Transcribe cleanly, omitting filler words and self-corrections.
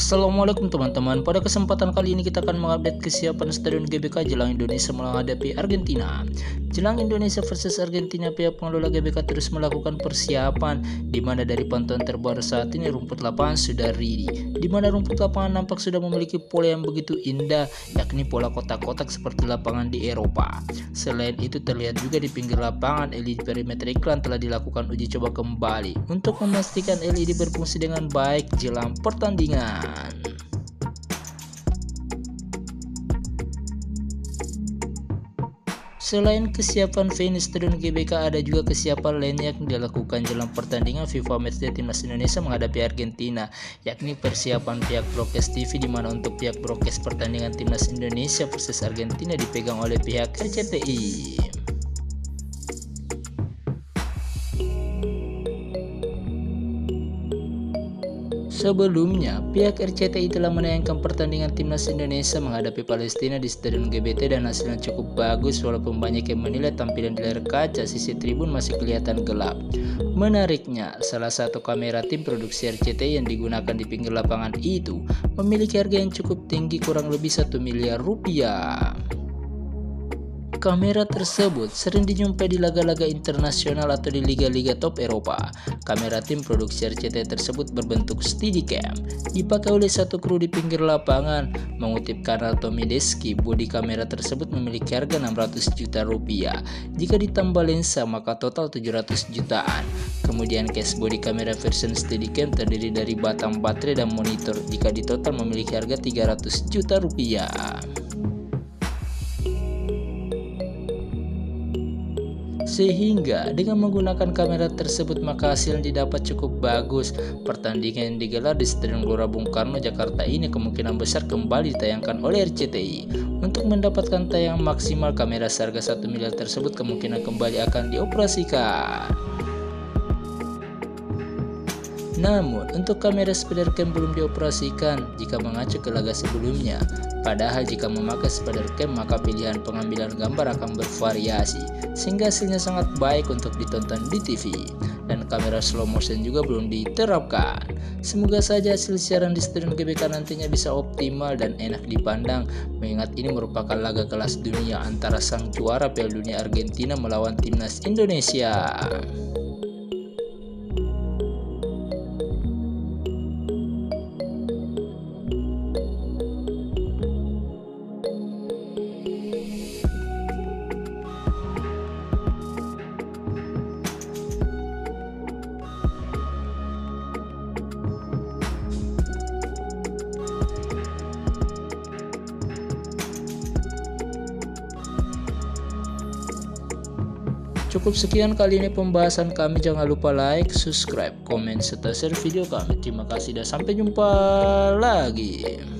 Assalamualaikum teman-teman. Pada kesempatan kali ini kita akan mengupdate kesiapan Stadion GBK jelang Indonesia menghadapi Argentina. Jelang Indonesia versus Argentina, pihak pengelola GBK terus melakukan persiapan, di mana dari pantauan terbaru saat ini rumput lapangan sudah ready, di mana rumput lapangan nampak sudah memiliki pola yang begitu indah, yakni pola kotak-kotak seperti lapangan di Eropa. Selain itu terlihat juga di pinggir lapangan LED perimeter iklan telah dilakukan uji coba kembali untuk memastikan LED berfungsi dengan baik jelang pertandingan. Selain kesiapan venue Stadion GBK, ada juga kesiapan lainnya yang dilakukan jelang pertandingan FIFA Matchday Timnas Indonesia menghadapi Argentina, yakni persiapan pihak broadcast TV, di mana untuk pihak broadcast pertandingan Timnas Indonesia versus Argentina dipegang oleh pihak RCTI. Sebelumnya, pihak RCTI telah menayangkan pertandingan Timnas Indonesia menghadapi Palestina di Stadion GBT dan hasilnya cukup bagus, walaupun banyak yang menilai tampilan di layar kaca sisi tribun masih kelihatan gelap. Menariknya, salah satu kamera tim produksi RCTI yang digunakan di pinggir lapangan itu memiliki harga yang cukup tinggi, kurang lebih 1 miliar rupiah. Kamera tersebut sering dijumpai di laga-laga internasional atau di liga-liga top Eropa. Kamera tim produksi RCTI tersebut berbentuk Steadicam, dipakai oleh satu kru di pinggir lapangan. Mengutip kanal Tommy Deski, bodi kamera tersebut memiliki harga 600 juta rupiah. Jika ditambah lensa maka total 700 jutaan. Kemudian case bodi kamera version Steadicam terdiri dari batang baterai dan monitor. Jika ditotal memiliki harga 300 juta rupiah. Sehingga dengan menggunakan kamera tersebut maka hasil yang didapat cukup bagus. Pertandingan yang digelar di Stadion Gelora Bung Karno, Jakarta ini kemungkinan besar kembali ditayangkan oleh RCTI. Untuk mendapatkan tayang maksimal, kamera seharga 1 miliar tersebut kemungkinan kembali akan dioperasikan. Namun, untuk kamera Spidercam belum dioperasikan jika mengacu ke laga sebelumnya. Padahal jika memakai Spidercam maka pilihan pengambilan gambar akan bervariasi, sehingga hasilnya sangat baik untuk ditonton di TV. Dan kamera slow motion juga belum diterapkan. Semoga saja hasil siaran di Stadion GBK nantinya bisa optimal dan enak dipandang, mengingat ini merupakan laga kelas dunia antara sang juara Piala Dunia Argentina melawan Timnas Indonesia. Cukup sekian kali ini pembahasan kami. Jangan lupa like, subscribe, komen, serta share video kami. Terima kasih dan sampai jumpa lagi.